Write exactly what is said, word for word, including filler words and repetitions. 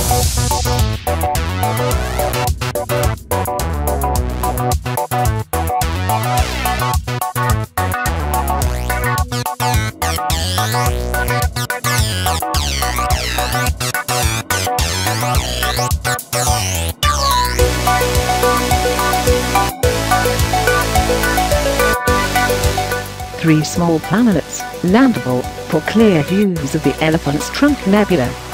Three small planets, landable, for clear views of the Elephant's Trunk Nebula.